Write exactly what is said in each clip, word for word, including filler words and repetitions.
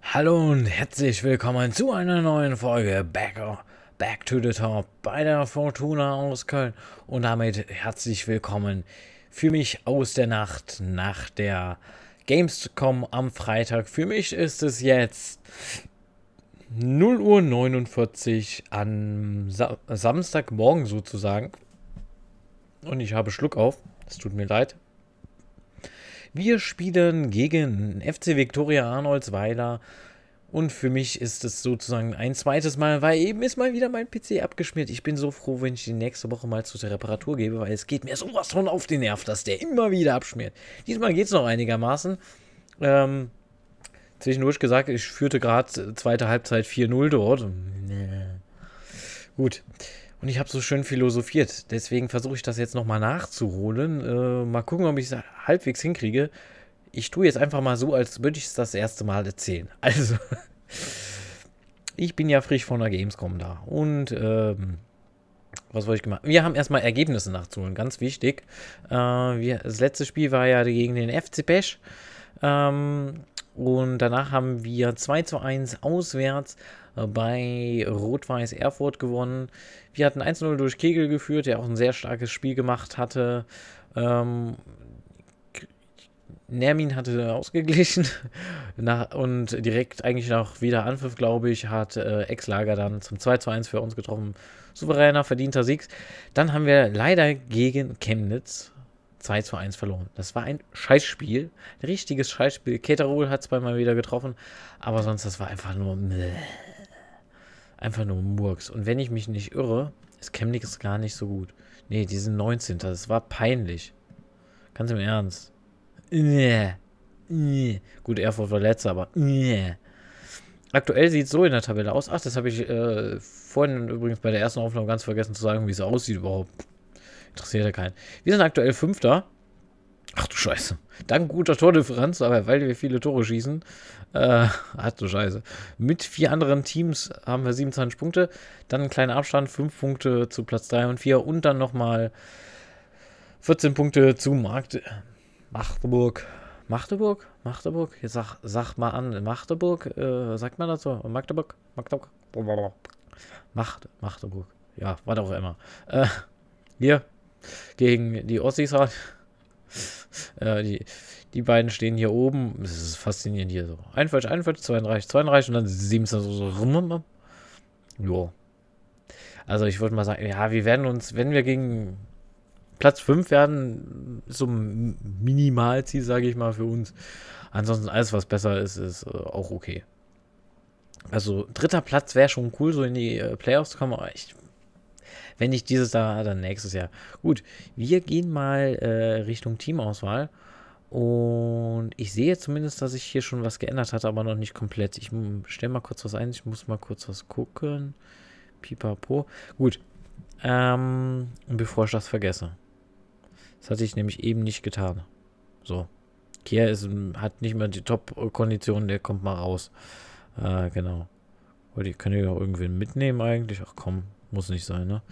Hallo und herzlich willkommen zu einer neuen Folge Back, Back to the Top bei der Fortuna aus Köln. Und damit herzlich willkommen für mich aus der Nacht nach der Gamescom am Freitag. Für mich ist es jetzt null Uhr neunundvierzig am Sa Samstagmorgen sozusagen. Und ich habe Schluck auf. Es tut mir leid. Wir spielen gegen F C Viktoria Arnoldsweiler und für mich ist es sozusagen ein zweites Mal, weil eben ist mal wieder mein P C abgeschmiert. Ich bin so froh, wenn ich die nächste Woche mal zur Reparatur gebe, weil es geht mir sowas von auf den Nerv, dass der immer wieder abschmiert. Diesmal geht es noch einigermaßen. Ähm, zwischendurch gesagt, ich führte gerade zweite Halbzeit vier null dort. Gut. Und ich habe so schön philosophiert. Deswegen versuche ich das jetzt nochmal nachzuholen. Äh, mal gucken, ob ich es halbwegs hinkriege. Ich tue jetzt einfach mal so, als würde ich es das erste Mal erzählen. Also, ich bin ja frisch von der Gamescom da. Und, ähm, was wollte ich gemacht? Wir haben erstmal Ergebnisse nachzuholen, ganz wichtig. Äh, wir, das letzte Spiel war ja gegen den F C Pesch. Ähm, und danach haben wir zwei zu eins auswärts bei Rot-Weiß Erfurt gewonnen. Wir hatten eins zu null durch Kegel geführt, der auch ein sehr starkes Spiel gemacht hatte. Ähm, Nermin hatte ausgeglichen nach, und direkt eigentlich nach wieder Anpfiff, glaube ich, hat äh, Ex-Lager dann zum zwei zu eins für uns getroffen. Souveräner, verdienter Sieg. Dann haben wir leider gegen Chemnitz zwei zu eins verloren. Das war ein Scheißspiel. Ein richtiges Scheißspiel. Keterol hat es zweimal wieder getroffen, aber sonst, das war einfach nur meh. Einfach nur Murks. Und wenn ich mich nicht irre, ist Chemnitz gar nicht so gut. Nee, die sind neunzehnter Das war peinlich. Ganz im Ernst. Nee. Nee. Gut, Erfurt war letzter, aber nee. Aktuell sieht es so in der Tabelle aus. Ach, das habe ich äh, vorhin übrigens bei der ersten Aufnahme ganz vergessen zu sagen, wie es aussieht überhaupt. Interessiert ja keinen. Wir sind aktuell Fünfter. Ach du Scheiße. Dank guter Tordifferenz, aber weil wir viele Tore schießen. Äh, ach du Scheiße. Mit vier anderen Teams haben wir siebenundzwanzig Punkte. Dann ein kleiner Abstand, fünf Punkte zu Platz drei und vier. Und dann nochmal vierzehn Punkte zu Magde Magdeburg. Magdeburg? Magdeburg? Jetzt sag, sag mal an. Magdeburg? Äh, sagt man das so? Magdeburg? Magdeburg? Macht, Magdeburg. Ja, was auch immer. Äh, hier. Gegen die Ossis halt. Äh, die, die beiden stehen hier oben. Das ist faszinierend hier so. einundvierzig, einundvierzig, zweiunddreißig, zweiunddreißig und dann siebenundzwanzig so. so. Jo. Also ich würde mal sagen, ja, wir werden uns, wenn wir gegen Platz fünf werden, so ein Minimalziel, sage ich mal, für uns. Ansonsten alles, was besser ist, ist äh, auch okay. Also dritter Platz wäre schon cool, so in die äh, Playoffs zu kommen, aber ich Wenn nicht dieses Jahr, dann nächstes Jahr. Gut, wir gehen mal äh, Richtung Teamauswahl. Und ich sehe zumindest, dass sich hier schon was geändert hat, aber noch nicht komplett. Ich stelle mal kurz was ein. Ich muss mal kurz was gucken. Pipapo. Gut. Ähm, bevor ich das vergesse. Das hatte ich nämlich eben nicht getan. So. Kia ist, hat nicht mehr die Top-Kondition, der kommt mal raus. Äh, genau. Oder die können ja auch irgendwen mitnehmen eigentlich. Ach komm. Muss nicht sein, ne?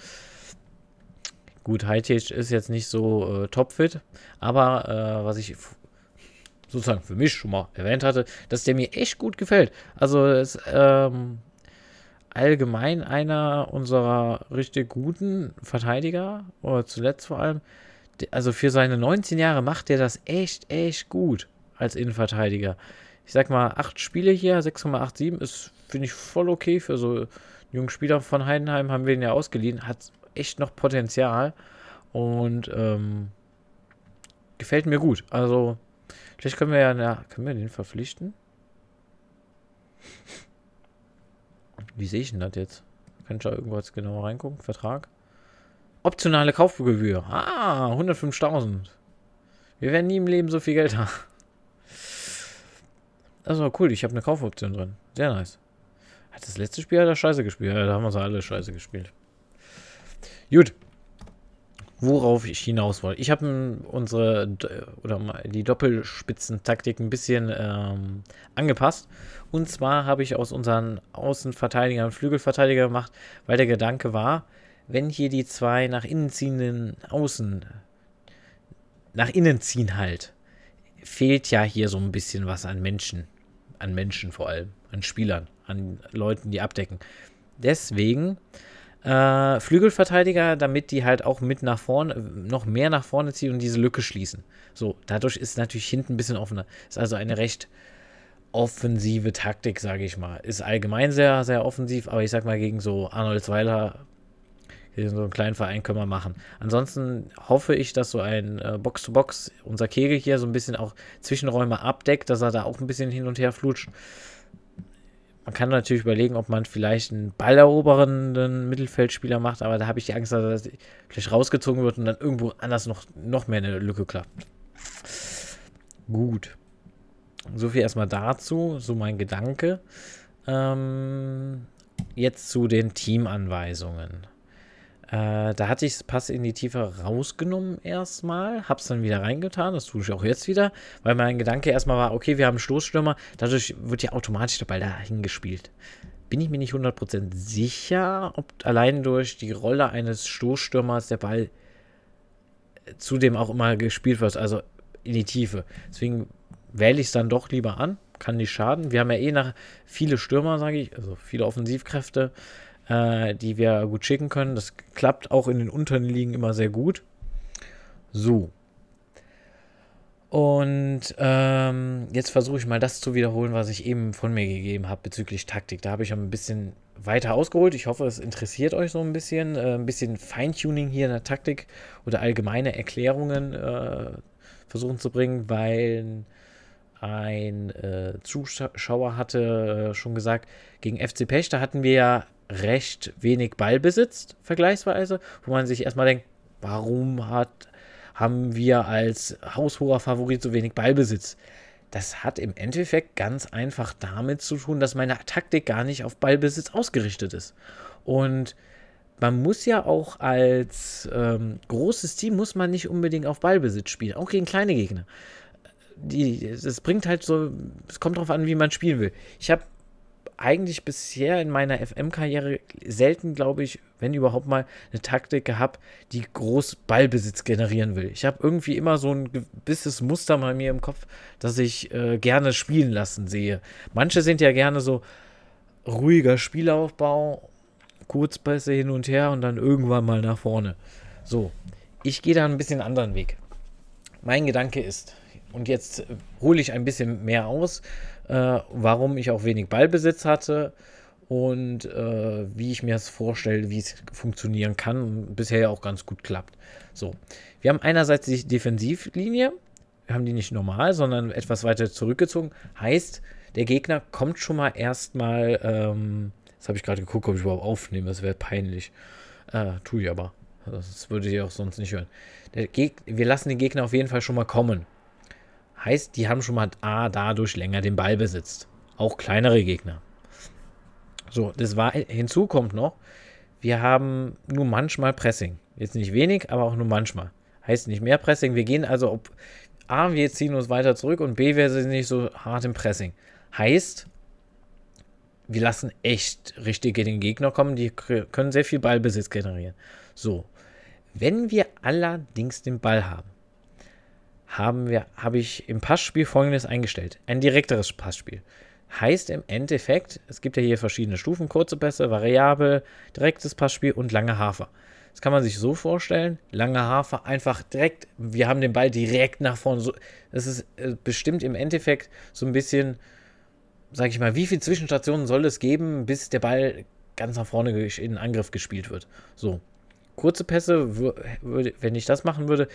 Gut, Hightech ist jetzt nicht so äh, topfit, aber äh, was ich sozusagen für mich schon mal erwähnt hatte, dass der mir echt gut gefällt. Also ist ähm, allgemein einer unserer richtig guten Verteidiger, oder zuletzt vor allem, also für seine neunzehn Jahre macht der das echt, echt gut als Innenverteidiger. Ich sag mal, acht Spiele hier, sechs Komma siebenundachtzig ist, finde ich, voll okay für so jungen Spieler von Heidenheim, haben wir ihn ja ausgeliehen, hat echt noch Potenzial und ähm, gefällt mir gut. Also, vielleicht können wir ja, na, können wir den verpflichten? Wie sehe ich denn das jetzt? Kann ich da irgendwas genauer reingucken? Vertrag? Optionale Kaufgebühr. Ah, hundertfünfzigtausend. Wir werden nie im Leben so viel Geld haben. Also cool, ich habe eine Kaufoption drin. Sehr nice. Hat das letzte Spiel hat er scheiße gespielt? Ja, da haben wir so alle scheiße gespielt. Gut. Worauf ich hinaus wollte. Ich habe unsere oder die Doppelspitzentaktik ein bisschen ähm, angepasst. Und zwar habe ich aus unseren Außenverteidigern Flügelverteidiger gemacht, weil der Gedanke war, wenn hier die zwei nach innen ziehenden Außen nach innen ziehen halt, fehlt ja hier so ein bisschen was an Menschen. an Menschen vor allem, an Spielern, an Leuten, die abdecken. Deswegen äh, Flügelverteidiger, damit die halt auch mit nach vorne, noch mehr nach vorne ziehen und diese Lücke schließen. So, dadurch ist natürlich hinten ein bisschen offener. Ist also eine recht offensive Taktik, sage ich mal. Ist allgemein sehr, sehr offensiv, aber ich sag mal, gegen so Arnoldsweiler, gegen so einen kleinen Verein können wir machen. Ansonsten hoffe ich, dass so ein äh, Box-to-Box, unser Kegel hier, so ein bisschen auch Zwischenräume abdeckt, dass er da auch ein bisschen hin und her flutscht. Man kann natürlich überlegen, ob man vielleicht einen ballerobernden Mittelfeldspieler macht, aber da habe ich die Angst, dass er vielleicht rausgezogen wird und dann irgendwo anders noch, noch mehr eine Lücke klappt. Gut. So viel erstmal dazu, so mein Gedanke. Ähm, jetzt zu den Teamanweisungen. Äh, da hatte ich das Pass in die Tiefe rausgenommen erstmal, hab's dann wieder reingetan, das tue ich auch jetzt wieder, weil mein Gedanke erstmal war, okay, wir haben einen Stoßstürmer, dadurch wird ja automatisch der Ball dahin gespielt. Bin ich mir nicht hundert Prozent sicher, ob allein durch die Rolle eines Stoßstürmers der Ball zudem auch immer gespielt wird, also in die Tiefe. Deswegen wähle ich es dann doch lieber an, kann nicht schaden. Wir haben ja eh nach viele Stürmer, sage ich, also viele Offensivkräfte, äh, die wir gut schicken können. Das klappt auch in den unteren Ligen immer sehr gut. So. Und ähm, jetzt versuche ich mal das zu wiederholen, was ich eben von mir gegeben habe bezüglich Taktik. Da habe ich ein bisschen weiter ausgeholt. Ich hoffe, es interessiert euch so ein bisschen. Äh, ein bisschen Feintuning hier in der Taktik oder allgemeine Erklärungen äh, versuchen zu bringen, weil ein äh, Zuschauer hatte äh, schon gesagt, gegen F C Pech, da hatten wir ja recht wenig Ballbesitz, vergleichsweise, wo man sich erstmal denkt, warum hat, haben wir als haushoher Favorit so wenig Ballbesitz? Das hat im Endeffekt ganz einfach damit zu tun, dass meine Taktik gar nicht auf Ballbesitz ausgerichtet ist. Und man muss ja auch als ähm, großes Team, muss man nicht unbedingt auf Ballbesitz spielen, auch gegen kleine Gegner. Die, es bringt halt so, es kommt darauf an, wie man spielen will. Ich habe eigentlich bisher in meiner F M-Karriere selten, glaube ich, wenn überhaupt mal eine Taktik gehabt, die groß Ballbesitz generieren will. Ich habe irgendwie immer so ein gewisses Muster bei mir im Kopf, dass ich äh, gerne spielen lassen sehe. Manche sind ja gerne so ruhiger Spielaufbau, Kurzpässe hin und her und dann irgendwann mal nach vorne. So, ich gehe da ein bisschen anderen Weg. Mein Gedanke ist, und jetzt hole ich ein bisschen mehr aus, äh, warum ich auch wenig Ballbesitz hatte und äh, wie ich mir das vorstelle, wie es funktionieren kann und bisher ja auch ganz gut klappt. So, wir haben einerseits die Defensivlinie, wir haben die nicht normal, sondern etwas weiter zurückgezogen. Heißt, der Gegner kommt schon mal erstmal, ähm, jetzt habe ich gerade geguckt, ob ich überhaupt aufnehme, das wäre peinlich. Äh, tue ich aber. Das würde ich auch sonst nicht hören. Der Geg- wir lassen den Gegner auf jeden Fall schon mal kommen. Heißt, die haben schon mal A, dadurch länger den Ball besitzt. Auch kleinere Gegner. So, das war, hinzu kommt noch, wir haben nur manchmal Pressing. Jetzt nicht wenig, aber auch nur manchmal. Heißt nicht mehr Pressing. Wir gehen also, ob A, wir ziehen uns weiter zurück und B, wir sind nicht so hart im Pressing. Heißt, wir lassen echt richtig in den Gegner kommen. Die können sehr viel Ballbesitz generieren. So, wenn wir allerdings den Ball haben, haben wir, habe ich im Passspiel Folgendes eingestellt. Ein direkteres Passspiel. Heißt im Endeffekt, es gibt ja hier verschiedene Stufen, kurze Pässe, variabel, direktes Passspiel und lange Hafer. Das kann man sich so vorstellen, lange Hafer einfach direkt, wir haben den Ball direkt nach vorne. So, das ist äh, bestimmt im Endeffekt so ein bisschen, sag ich mal, wie viele Zwischenstationen soll es geben, bis der Ball ganz nach vorne in den Angriff gespielt wird. So, kurze Pässe, würde, wenn ich das machen würde,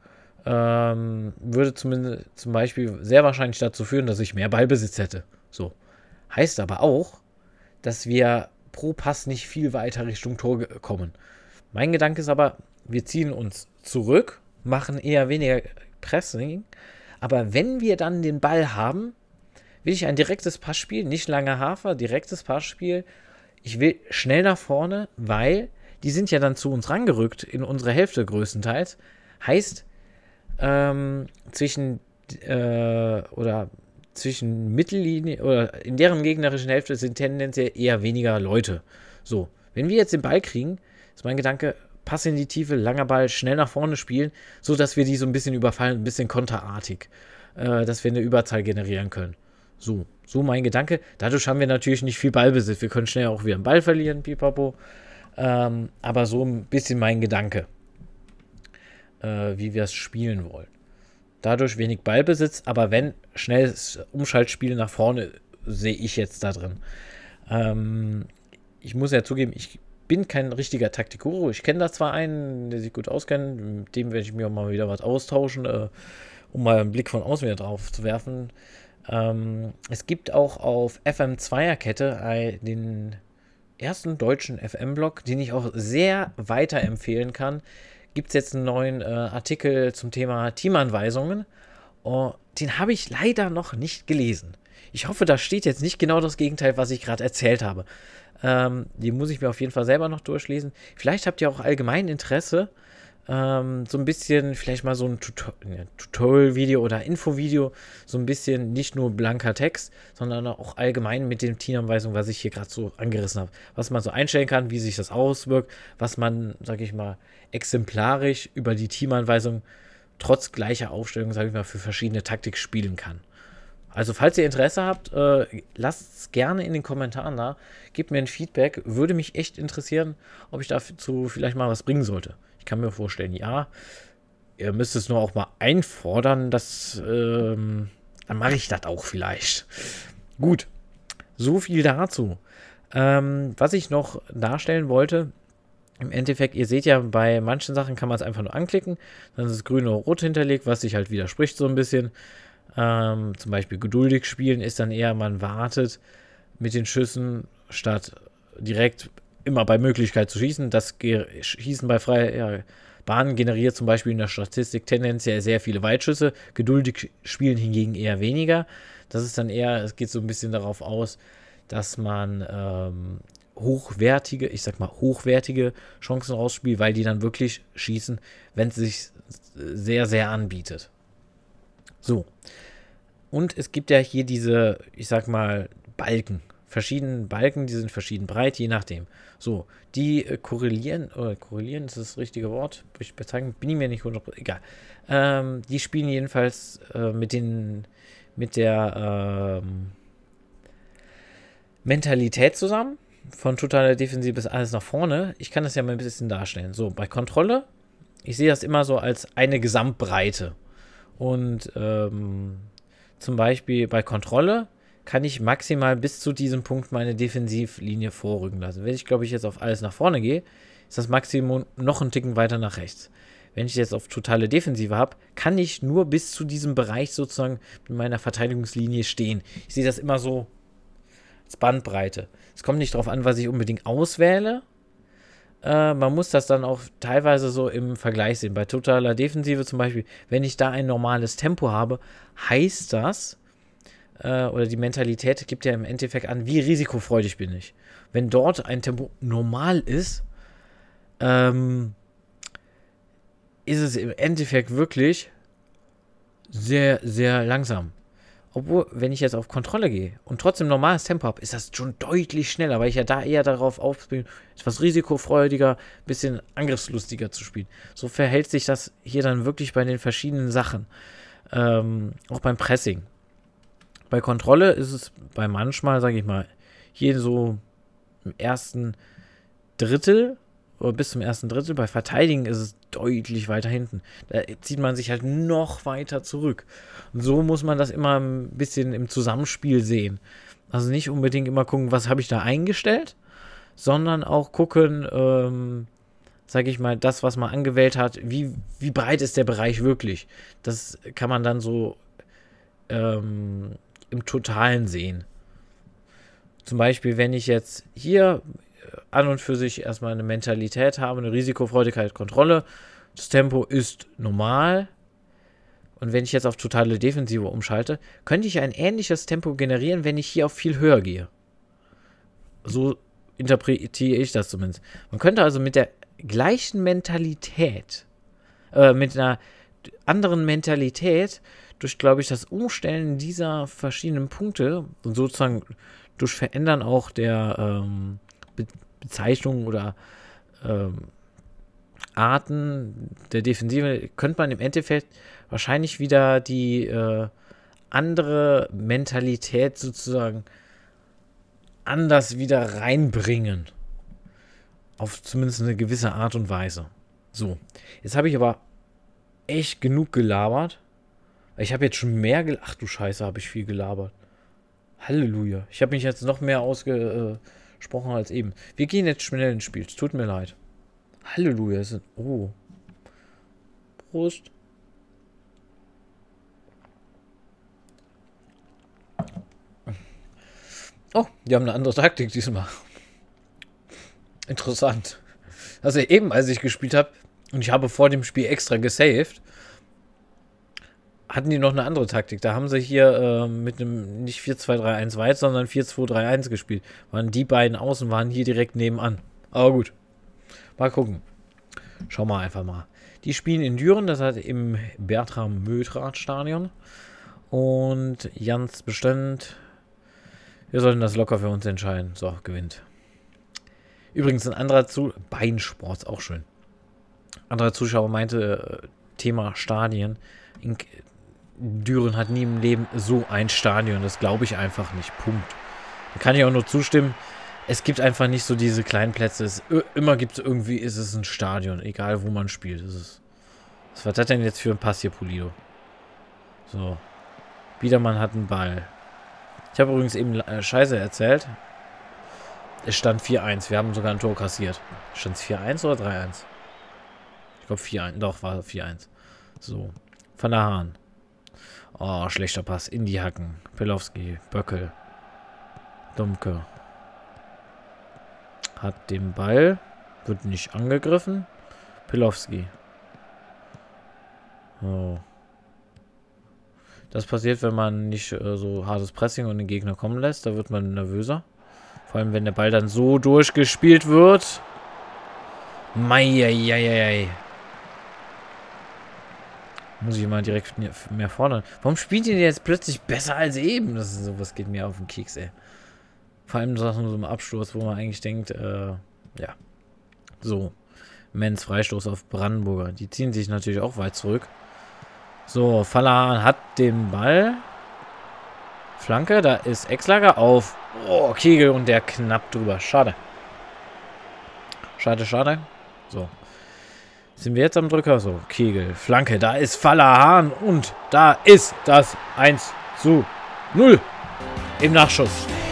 ähm, würde zumindest zum Beispiel sehr wahrscheinlich dazu führen, dass ich mehr Ballbesitz hätte. So. Heißt aber auch, dass wir pro Pass nicht viel weiter Richtung Tor kommen. Mein Gedanke ist aber, wir ziehen uns zurück, machen eher weniger Pressing, aber wenn wir dann den Ball haben, will ich ein direktes Passspiel, nicht lange Hafer, direktes Passspiel. Ich will schnell nach vorne, weil die sind ja dann zu uns rangerückt, in unsere Hälfte größtenteils. Heißt, ähm, zwischen äh, oder zwischen Mittellinie oder in deren gegnerischen Hälfte sind tendenziell eher weniger Leute. So, wenn wir jetzt den Ball kriegen, ist mein Gedanke, Pass in die Tiefe, langer Ball, schnell nach vorne spielen, so dass wir die so ein bisschen überfallen, ein bisschen konterartig, äh, dass wir eine Überzahl generieren können. So, So mein Gedanke. Dadurch haben wir natürlich nicht viel Ballbesitz. Wir können schnell auch wieder einen Ball verlieren, pipapo. Ähm, aber so ein bisschen mein Gedanke, äh, wie wir es spielen wollen. Dadurch wenig Ballbesitz, aber wenn, schnelles Umschaltspiel nach vorne sehe ich jetzt da drin. Ähm, ich muss ja zugeben, ich bin kein richtiger Taktikguru. Ich kenne da zwar einen, der sich gut auskennt, mit dem werde ich mir auch mal wieder was austauschen, äh, um mal einen Blick von außen wieder drauf zu werfen. Ähm, es gibt auch auf F M Zweierkette äh, den ersten deutschen F M-Blog, den ich auch sehr weiterempfehlen kann. Gibt es jetzt einen neuen äh, Artikel zum Thema Teamanweisungen. Oh, den habe ich leider noch nicht gelesen. Ich hoffe, da steht jetzt nicht genau das Gegenteil, was ich gerade erzählt habe. Ähm, die muss ich mir auf jeden Fall selber noch durchlesen. Vielleicht habt ihr auch allgemein Interesse, ähm, so ein bisschen, vielleicht mal so ein Tutor- ja, Tutorial-Video oder Info-Video, so ein bisschen nicht nur blanker Text, sondern auch allgemein mit den Teamanweisungen, was ich hier gerade so angerissen habe. Was man so einstellen kann, wie sich das auswirkt, was man, sag ich mal, exemplarisch über die Teamanweisung trotz gleicher Aufstellung, sage ich mal, für verschiedene Taktik spielen kann. Also falls ihr Interesse habt, äh, lasst es gerne in den Kommentaren da. Gebt mir ein Feedback. Würde mich echt interessieren, ob ich dazu vielleicht mal was bringen sollte. Ich kann mir vorstellen, ja. Ihr müsst es nur auch mal einfordern. dass, ähm, dann mache ich das auch vielleicht. Gut, so viel dazu. Ähm, was ich noch darstellen wollte, im Endeffekt, ihr seht ja, bei manchen Sachen kann man es einfach nur anklicken. Dann ist es grün oder rot hinterlegt, was sich halt widerspricht so ein bisschen. Ähm, zum Beispiel geduldig spielen ist dann eher, man wartet mit den Schüssen, statt direkt immer bei Möglichkeit zu schießen. Das Ge Schießen bei freier Bahn generiert zum Beispiel in der Statistik tendenziell sehr viele Weitschüsse. Geduldig spielen hingegen eher weniger. Das ist dann eher, es geht so ein bisschen darauf aus, dass man ähm, hochwertige, ich sag mal hochwertige Chancen rausspielt, weil die dann wirklich schießen, wenn es sich sehr, sehr anbietet. So. Und es gibt ja hier diese, ich sag mal, Balken. Verschiedene Balken, die sind verschieden breit, je nachdem. So, die äh, korrelieren, oder korrelieren ist das richtige Wort, ich bezeichnen, bin ich mir nicht hundert Prozent, egal. Ähm, die spielen jedenfalls äh, mit den, mit der ähm, Mentalität zusammen. Von totaler Defensive bis alles nach vorne. Ich kann das ja mal ein bisschen darstellen. So, bei Kontrolle, ich sehe das immer so als eine Gesamtbreite. Und ähm, zum Beispiel bei Kontrolle kann ich maximal bis zu diesem Punkt meine Defensivlinie vorrücken lassen. Wenn ich, glaube ich, jetzt auf alles nach vorne gehe, ist das Maximum noch einen Ticken weiter nach rechts. Wenn ich jetzt auf totale Defensive habe, kann ich nur bis zu diesem Bereich sozusagen mit meiner Verteidigungslinie stehen. Ich sehe das immer so als Bandbreite. Es kommt nicht darauf an, was ich unbedingt auswähle. Äh, man muss das dann auch teilweise so im Vergleich sehen. Bei totaler Defensive zum Beispiel, wenn ich da ein normales Tempo habe, heißt das, äh, oder die Mentalität gibt ja im Endeffekt an, wie risikofreudig bin ich. Wenn dort ein Tempo normal ist, ähm, ist es im Endeffekt wirklich sehr, sehr langsam. Obwohl, wenn ich jetzt auf Kontrolle gehe und trotzdem normales Tempo habe, ist das schon deutlich schneller, weil ich ja da eher darauf aufspiele, etwas risikofreudiger, bisschen angriffslustiger zu spielen. So verhält sich das hier dann wirklich bei den verschiedenen Sachen. Ähm, auch beim Pressing. Bei Kontrolle ist es bei manchmal, sage ich mal, hier so im ersten Drittel oder bis zum ersten Drittel. Bei Verteidigen ist es deutlich weiter hinten. Da zieht man sich halt noch weiter zurück. Und so muss man das immer ein bisschen im Zusammenspiel sehen. Also nicht unbedingt immer gucken, was habe ich da eingestellt, sondern auch gucken, ähm, sage ich mal, das, was man angewählt hat, wie, wie breit ist der Bereich wirklich. Das kann man dann so ähm, im Totalen sehen. Zum Beispiel, wenn ich jetzt hier an und für sich erstmal eine Mentalität habe, eine Risikofreudigkeit, Kontrolle, das Tempo ist normal. Und wenn ich jetzt auf totale Defensive umschalte, könnte ich ein ähnliches Tempo generieren, wenn ich hier auf viel höher gehe. So interpretiere ich das zumindest. Man könnte also mit der gleichen Mentalität, äh, mit einer anderen Mentalität, durch, glaube ich, das Umstellen dieser verschiedenen Punkte und sozusagen durch Verändern auch der ähm, Be Bezeichnung oder ähm, Arten der Defensive, könnte man im Endeffekt wahrscheinlich wieder die äh, andere Mentalität sozusagen anders wieder reinbringen. Auf zumindest eine gewisse Art und Weise. So, jetzt habe ich aber echt genug gelabert. Ich habe jetzt schon mehr gelabert. Ach du Scheiße, habe ich viel gelabert. Halleluja. Ich habe mich jetzt noch mehr ausgesprochen als eben. Wir gehen jetzt schnell ins Spiel. Es tut mir leid. Halleluja. Es ist, oh. Prost. Oh, die haben eine andere Taktik diesmal. Interessant. Also eben, als ich gespielt habe, und ich habe vor dem Spiel extra gesaved, hatten die noch eine andere Taktik. Da haben sie hier äh, mit einem nicht vier zwei drei eins weit, sondern vier zwei drei eins gespielt. Waren die beiden außen, waren hier direkt nebenan. Aber gut. Mal gucken. Schauen wir einfach mal. Die spielen in Düren, das hat im Bertram-Mödrath-Stadion. Und ganz bestimmt, wir sollten das locker für uns entscheiden. So, gewinnt. Übrigens ein anderer zu Beinsport, auch schön. Anderer Zuschauer meinte, äh, Thema Stadien. In Düren hat nie im Leben so ein Stadion. Das glaube ich einfach nicht. Punkt. Da kann ich auch nur zustimmen. Es gibt einfach nicht so diese kleinen Plätze. Es, immer gibt es irgendwie, ist es ein Stadion. Egal, wo man spielt. Ist es. Was war das denn jetzt für ein Pass hier, Pulido? So. Biedermann hat einen Ball. Ich habe übrigens eben äh, Scheiße erzählt. Es stand vier eins. Wir haben sogar ein Tor kassiert. Stand es vier eins oder drei eins? Ich glaube vier eins. Doch, war vier eins. So. Van der Hahn. Oh, schlechter Pass. In die Hacken. Pelowski. Böckel. Dumke. Hat den Ball. Wird nicht angegriffen. Pelowski. Oh. Das passiert, wenn man nicht äh, so hartes Pressing und den Gegner kommen lässt. Da wird man nervöser. Vor allem, wenn der Ball dann so durchgespielt wird. Meieieiei. Muss ich mal direkt mehr fordern. Warum spielt ihr jetzt plötzlich besser als eben? Das ist sowas, geht mir auf den Keks, ey. Vor allem so einem Abstoß, wo man eigentlich denkt, äh, ja. So. Menz Freistoß auf Brandenburger. Die ziehen sich natürlich auch weit zurück. So, Fallahan hat den Ball. Flanke, da ist Exlager auf. Oh, Kegel und der knapp drüber. Schade. Schade, schade. So. Sind wir jetzt am Drücker? So, Kegel, Flanke, da ist Fallahan und da ist das eins zu null im Nachschuss.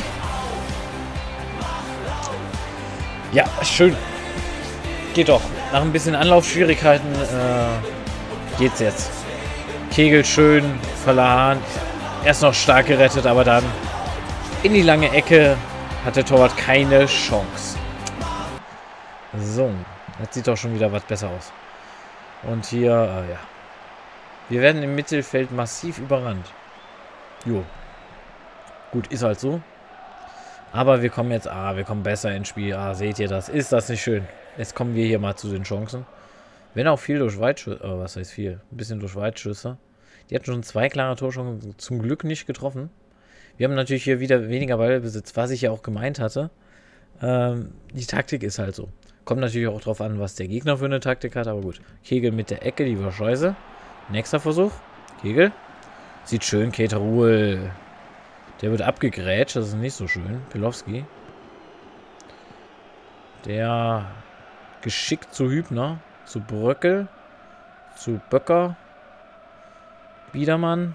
Ja, schön. Geht doch. Nach ein bisschen Anlaufschwierigkeiten äh, geht's jetzt. Kegel schön, Fallahan. Erst noch stark gerettet, aber dann in die lange Ecke hat der Torwart keine Chance. So, jetzt sieht doch schon wieder was besser aus. Und hier, äh, ja. Wir werden im Mittelfeld massiv überrannt. Jo. Gut, ist halt so. Aber wir kommen jetzt, ah, wir kommen besser ins Spiel. Ah, seht ihr das? Ist das nicht schön? Jetzt kommen wir hier mal zu den Chancen. Wenn auch viel durch Weitschüsse, oh, was heißt viel? Ein bisschen durch Weitschüsse. Die hatten schon zwei klare Torchancen, zum Glück nicht getroffen. Wir haben natürlich hier wieder weniger Ballbesitz, was ich ja auch gemeint hatte. Ähm, die Taktik ist halt so. Kommt natürlich auch drauf an, was der Gegner für eine Taktik hat, aber gut. Kegel mit der Ecke, die war scheiße. Nächster Versuch. Kegel. Sieht schön, Keterul. Der wird abgegrätscht, das ist nicht so schön. Pelowski. Der geschickt zu Hübner, zu Bröckel, zu Böcker. Biedermann.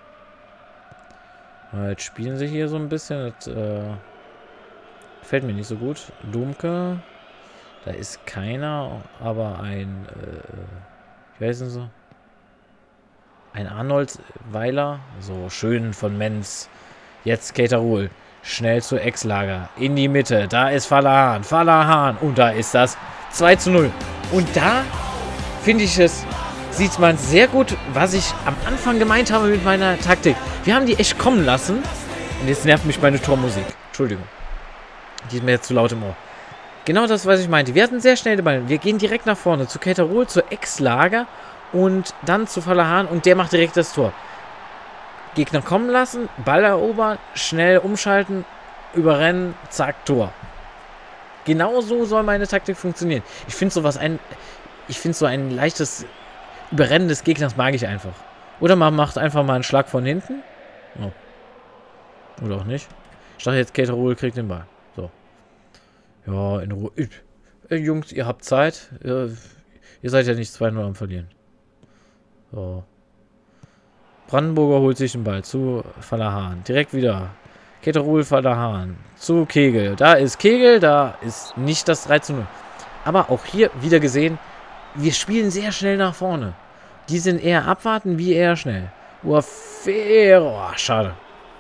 Jetzt spielen sie hier so ein bisschen. Das äh, gefällt mir nicht so gut. Domke. Da ist keiner, aber ein, äh, wie heißen sie? Ein Arnold Weiler. So, schön von Menz. Jetzt Keterul. Schnell zu Exlager. In die Mitte. Da ist Fallahan. Fallahan. Und da ist das zwei zu null. Und da finde ich es, sieht man sehr gut, was ich am Anfang gemeint habe mit meiner Taktik. Wir haben die echt kommen lassen. Und jetzt nervt mich meine Tormusik. Entschuldigung. Die ist mir jetzt zu laut im Ohr. Genau das, was ich meinte. Wir hatten sehr schnell den Ball. Wir gehen direkt nach vorne zu Keterul, zu Exlager und dann zu Fallahan und der macht direkt das Tor. Gegner kommen lassen, Ball erobern, schnell umschalten, überrennen, zack, Tor. Genau so soll meine Taktik funktionieren. Ich finde sowas ein, ich finde so ein leichtes Überrennen des Gegners mag ich einfach. Oder man macht einfach mal einen Schlag von hinten Oh. Oder auch nicht. Ich dachte jetzt, Caterol kriegt den Ball. So. Ja, in Ruhe. Äh, Jungs, ihr habt Zeit. Äh, ihr seid ja nicht zwei null am Verlieren. So. Brandenburger holt sich den Ball zu Valahan. Direkt wieder. Caterol, Valahan. Zu Kegel. Da ist Kegel, da ist nicht das drei zu null. Aber auch hier wieder gesehen, wir spielen sehr schnell nach vorne. Die sind eher abwarten, wie eher schnell. Uafero. Oh, schade.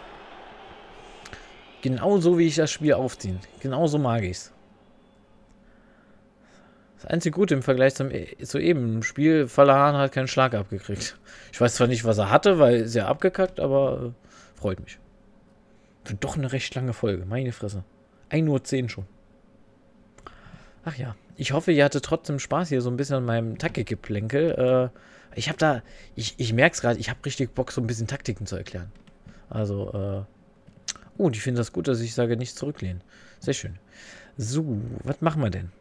Genauso wie ich das Spiel aufziehen. Genauso mag ich's. Das einzige Gute im Vergleich zum zu eben im Spiel, Valahan hat keinen Schlag abgekriegt. Ich weiß zwar nicht, was er hatte, weil ist ja abgekackt, aber äh, freut mich. Wird doch eine recht lange Folge, meine Fresse. ein Uhr zehn schon. Ach ja, ich hoffe, ihr hattet trotzdem Spaß hier so ein bisschen an meinem Taktikgeplänkel. Äh, ich habe da, ich, ich merke es gerade, ich habe richtig Bock, so ein bisschen Taktiken zu erklären. Also, äh, oh, die finden das gut, dass ich sage, nicht zurücklehnen. Sehr schön. So, was machen wir denn?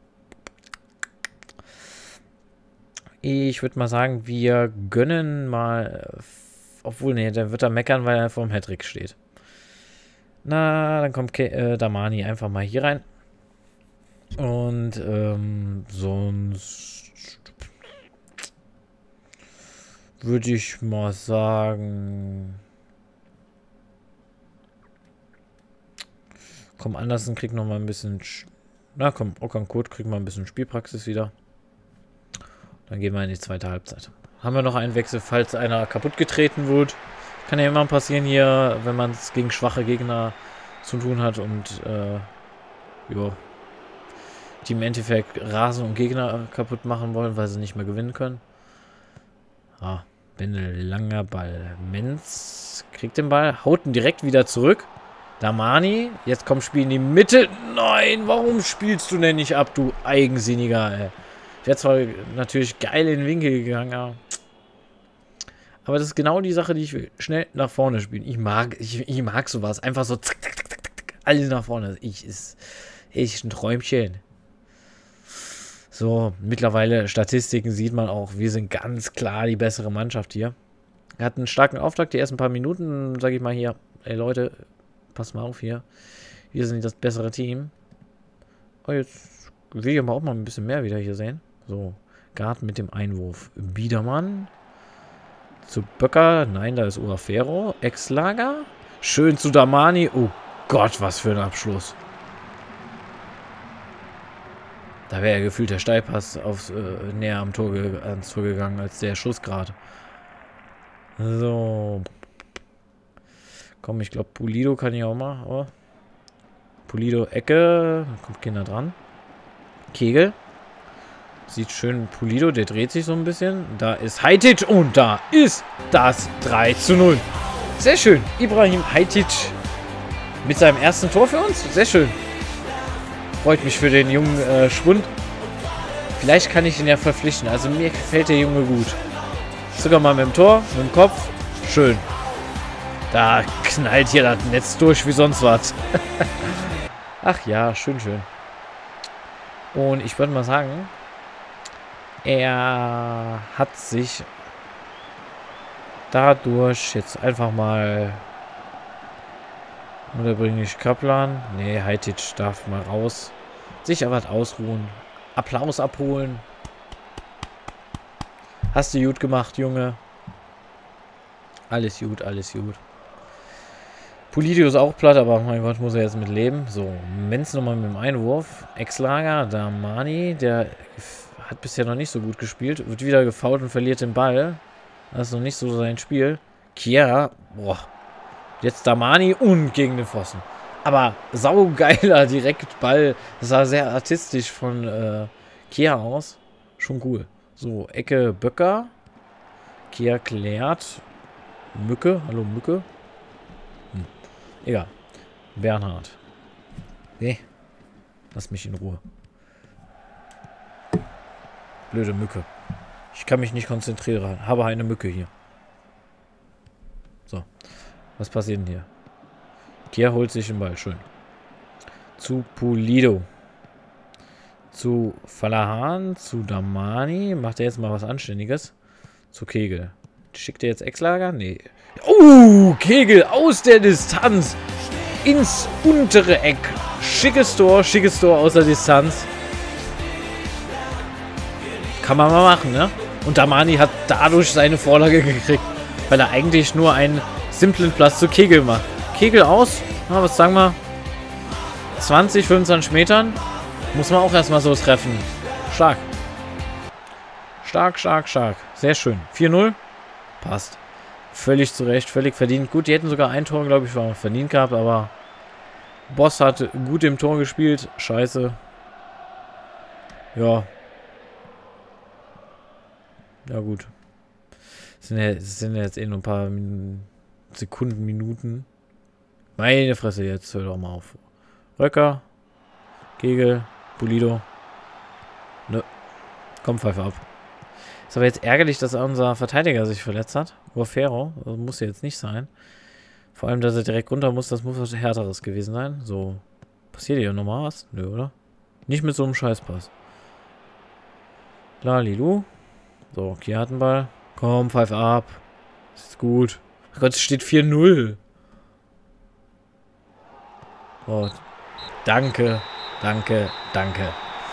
Ich würde mal sagen, wir gönnen mal, obwohl, nee, der wird da meckern, weil er vor dem Hattrick steht. Na, dann kommt Ke äh, Damani einfach mal hier rein. Und, ähm, sonst würde ich mal sagen, komm, Andersen kriegt noch mal ein bisschen, na komm, Okankurt kriegt mal ein bisschen Spielpraxis wieder. Dann gehen wir in die zweite Halbzeit. Haben wir noch einen Wechsel, falls einer kaputt getreten wird. Kann ja immer passieren hier, wenn man es gegen schwache Gegner zu tun hat und äh, ja, die im Endeffekt rasen und Gegner kaputt machen wollen, weil sie nicht mehr gewinnen können. Ah, Bendel, langer Ball. Menz kriegt den Ball, haut ihn direkt wieder zurück. Damani, jetzt kommt Spiel in die Mitte. Nein, warum spielst du denn nicht ab, du Eigensinniger, ey. Ich wäre zwar natürlich geil in den Winkel gegangen, aber, aber das ist genau die Sache, die ich will. Schnell nach vorne spielen. Ich mag, ich, ich mag sowas. Einfach so zack, zack, zack, zack, zack, alles nach vorne. Ich ist echt ein Träumchen. So, mittlerweile Statistiken sieht man auch, wir sind ganz klar die bessere Mannschaft hier. Er hat einen starken Auftakt, die ersten paar Minuten, sage ich mal hier, ey Leute, passt mal auf hier. Wir sind das bessere Team. Oh, jetzt will ich aber auch mal ein bisschen mehr wieder hier sehen. So, Garten mit dem Einwurf. Biedermann. Zu Böcker. Nein, da ist Uafero. Exlager. Schön zu Damani. Oh Gott, was für ein Abschluss. Da wäre ja gefühlt der Steilpass aufs, äh, näher am Tor ans Tor gegangen als der Schuss gerade. So. Komm, ich glaube, Pulido kann ich auch mal. Oh. Pulido, Ecke. Da kommt Kinder dran. Kegel. Sieht schön Pulido, der dreht sich so ein bisschen. Da ist Hajtic und da ist das drei zu null. Sehr schön. Ibrahim Hajtic mit seinem ersten Tor für uns. Sehr schön. Freut mich für den jungen äh, Schwund. Vielleicht kann ich ihn ja verpflichten. Also mir gefällt der Junge gut. Sogar mal mit dem Tor, mit dem Kopf. Schön. Da knallt hier das Netz durch wie sonst was. Ach ja, schön, schön. Und ich würde mal sagen, er hat sich dadurch jetzt einfach mal... Oder bringe ich Kaplan? Nee, Hajtic darf mal raus. Sich aber ausruhen. Applaus abholen. Hast du gut gemacht, Junge. Alles gut, alles gut. Pulido ist auch platt, aber mein Gott, muss er jetzt mit leben. So, Menz nochmal mit dem Einwurf. Exlager, Damani, der hat bisher noch nicht so gut gespielt. Wird wieder gefoult und verliert den Ball. Das ist noch nicht so sein Spiel. Chiara, boah. Jetzt Damani und gegen den Pfosten. Aber saugeiler Direktball. Das sah sehr artistisch von äh, Chiara aus. Schon cool. So, Ecke Böcker. Chiara klärt. Mücke. Hallo Mücke. Hm. Egal. Bernhard. Nee. Lass mich in Ruhe. Blöde Mücke. Ich kann mich nicht konzentrieren. Habe eine Mücke hier. So. Was passiert denn hier? Chiara holt sich den Ball. Schön. Zu Pulido. Zu Valahan. Zu Damani. Macht er jetzt mal was Anständiges. Zu Kegel. Schickt er jetzt Ex-Lager? Nee. Oh, Kegel aus der Distanz. Ins untere Eck. Schickes Tor, schickes Tor aus der Distanz. Kann man mal machen, ne? Und Damani hat dadurch seine Vorlage gekriegt, weil er eigentlich nur einen simplen Platz zu Kegel macht. Kegel aus, na, was sagen wir? zwanzig, fünfundzwanzig Metern. Muss man auch erstmal so treffen. Stark. Stark, stark, stark. Sehr schön. vier null. Passt. Völlig zurecht, völlig verdient. Gut, die hätten sogar ein Tor, glaube ich, verdient gehabt, aber Boss hat gut im Tor gespielt. Scheiße. Ja. Ja, gut. Das sind ja, das sind ja jetzt eh nur ein paar Min Sekunden, Minuten. Meine Fresse, jetzt hör doch mal auf. Röcker. Kegel. Pulido. Ne. Komm, Pfeife ab. Ist aber jetzt ärgerlich, dass unser Verteidiger sich verletzt hat. Urfero. Das muss ja jetzt nicht sein. Vor allem, dass er direkt runter muss, das muss was Härteres gewesen sein. So. Passiert hier nochmal was? Nö, oder? Nicht mit so einem Scheißpass. Lalilu. So, hier hat ein Ball. Komm, Pfeife ab. Ist gut. Oh Gott, es steht vier null. Oh. Danke, danke, danke.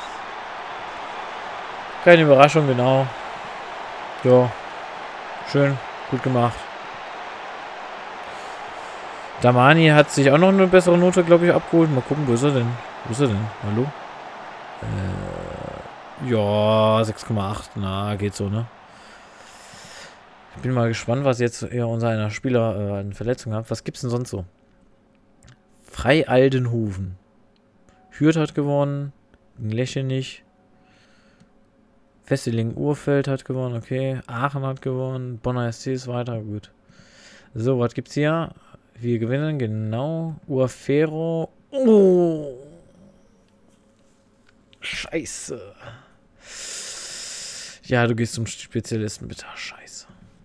Keine Überraschung, genau. Ja. Schön, gut gemacht. Damani hat sich auch noch eine bessere Note, glaube ich, abgeholt. Mal gucken, wo ist er denn? Wo ist er denn? Hallo? Äh, ja, sechs Komma acht. Na, geht so, ne? Ich bin mal gespannt, was jetzt eher unser einer Spieler äh, eine Verletzung hat. Was gibt's denn sonst so? Frei-Aldenhoven. Hürth hat gewonnen. Läche nicht. Wesseling-Urfeld hat gewonnen, okay. Aachen hat gewonnen. Bonner S C ist weiter, gut. So, was gibt's hier? Wir gewinnen, genau. Urfero. Oh! Scheiße. Ja, du gehst zum Spezialisten, bitte. Scheiße.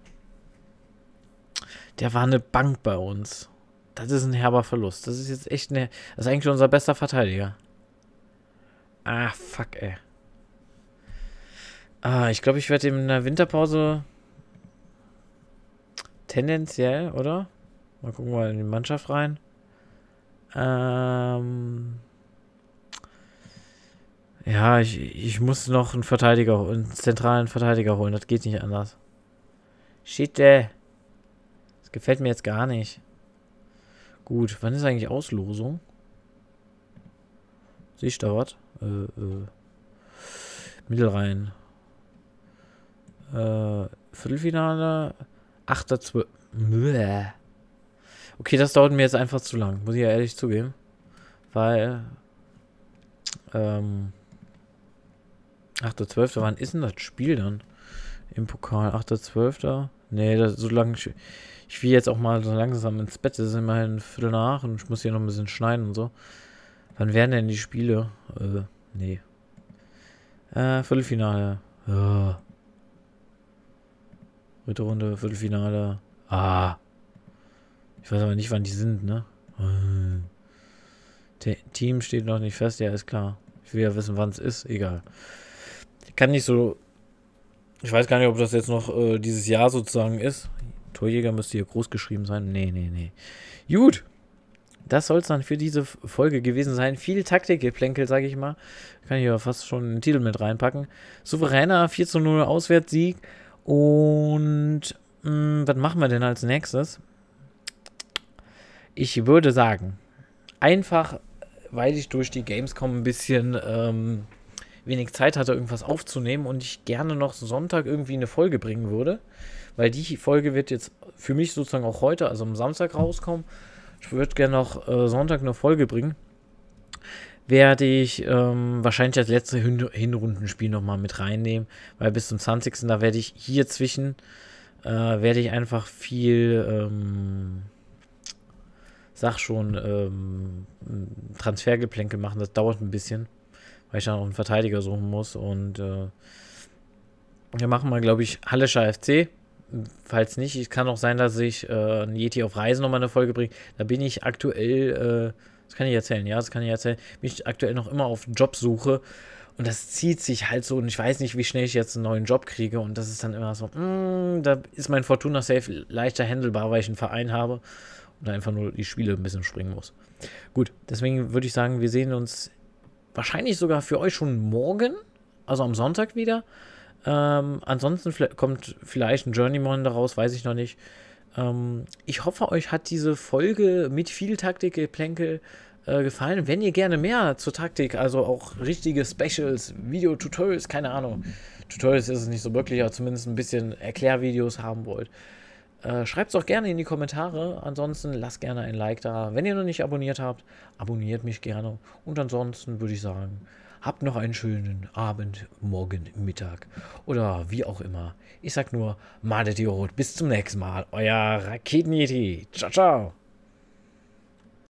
Der war eine Bank bei uns. Das ist ein herber Verlust. Das ist jetzt echt eine... Das ist eigentlich unser bester Verteidiger. Ah, fuck, ey. Ah, ich glaube, ich werde ihm in der Winterpause tendenziell, oder? Mal gucken wir in die Mannschaft rein. Ähm... Ja, ich, ich muss noch einen Verteidiger, einen zentralen Verteidiger holen. Das geht nicht anders. Shit, ey. Das gefällt mir jetzt gar nicht. Gut, wann ist eigentlich Auslosung? Sehe ich da was? Äh, äh. Mittelrhein. Äh, Viertelfinale. achter zwölfter Okay, das dauert mir jetzt einfach zu lang. Muss ich ja ehrlich zugeben. Weil... Ähm... achter zwölfter Wann ist denn das Spiel dann? Im Pokal. achter zwölfter Nee, das, so lange... Ich, ich will jetzt auch mal so langsam ins Bett. Das ist immerhin ein Viertel nach und ich muss hier noch ein bisschen schneiden und so. Wann werden denn die Spiele? Äh, nee. Äh, Viertelfinale. Ja. Dritte Runde, Viertelfinale. Ah. Ich weiß aber nicht, wann die sind, ne? Äh. Team steht noch nicht fest, ja, ist klar. Ich will ja wissen, wann es ist. Egal. Ich kann nicht so... Ich weiß gar nicht, ob das jetzt noch äh, dieses Jahr sozusagen ist. Torjäger müsste hier groß geschrieben sein. Nee, nee, nee. Gut. Das soll es dann für diese Folge gewesen sein. Viel Taktikgeplänkel, sage ich mal. Kann ich ja fast schon einen Titel mit reinpacken. Souveräner vier zu null Auswärtssieg. Und mh, was machen wir denn als nächstes? Ich würde sagen, einfach, weil ich durch die Gamescom ein bisschen ähm, wenig Zeit hatte, irgendwas aufzunehmen und ich gerne noch Sonntag irgendwie eine Folge bringen würde, weil die Folge wird jetzt für mich sozusagen auch heute, also am Samstag rauskommen. Ich würde gerne noch äh, Sonntag eine Folge bringen. Werde ich ähm, wahrscheinlich das letzte Hin Hinrundenspiel nochmal mit reinnehmen, weil bis zum zwanzigsten da werde ich hier zwischen, äh, werde ich einfach viel, ähm, sag schon, ähm, Transfergeplänkel machen. Das dauert ein bisschen, weil ich dann auch einen Verteidiger suchen muss. Und äh, wir machen mal, glaube ich, Hallescher F C. Falls nicht, es kann auch sein, dass ich äh, ein Yeti auf Reisen nochmal eine Folge bringe. Da bin ich aktuell, äh, das kann ich erzählen, ja, das kann ich erzählen, bin ich aktuell noch immer auf Jobsuche Und das zieht sich halt so und ich weiß nicht, wie schnell ich jetzt einen neuen Job kriege und das ist dann immer so, mm, da ist mein Fortuna Safe leichter handelbar, weil ich einen Verein habe und einfach nur die Spiele ein bisschen springen muss. Gut, deswegen würde ich sagen, wir sehen uns wahrscheinlich sogar für euch schon morgen, also am Sonntag wieder. Ähm, ansonsten kommt vielleicht ein Journeyman daraus, weiß ich noch nicht. Ähm, ich hoffe, euch hat diese Folge mit viel Taktikgeplänkel äh, gefallen. Wenn ihr gerne mehr zur Taktik, also auch richtige Specials, Video-Tutorials, keine Ahnung, Tutorials ist es nicht so wirklich, aber zumindest ein bisschen Erklärvideos haben wollt, äh, schreibt es auch gerne in die Kommentare. Ansonsten lasst gerne ein Like da. Wenn ihr noch nicht abonniert habt, abonniert mich gerne. Und ansonsten würde ich sagen, habt noch einen schönen Abend, Morgen, Mittag oder wie auch immer. Ich sag nur, Madet Idiot. Bis zum nächsten Mal. Euer Raketen-Yeti. Ciao, ciao.